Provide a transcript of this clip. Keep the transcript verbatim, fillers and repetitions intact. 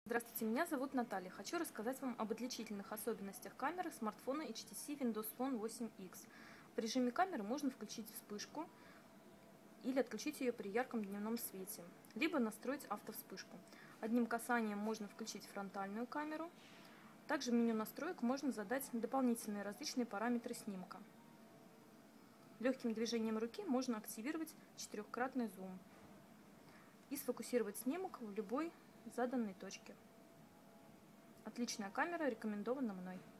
Здравствуйте, меня зовут Наталья. Хочу рассказать вам об отличительных особенностях камеры смартфона эйч ти си Windows Phone восемь икс. В режиме камеры можно включить вспышку или отключить ее при ярком дневном свете, либо настроить автовспышку. Одним касанием можно включить фронтальную камеру. Также в меню настроек можно задать дополнительные различные параметры снимка. Легким движением руки можно активировать четырехкратный зум и сфокусировать снимок в любой заданной точке. Отличная камера, рекомендована мной.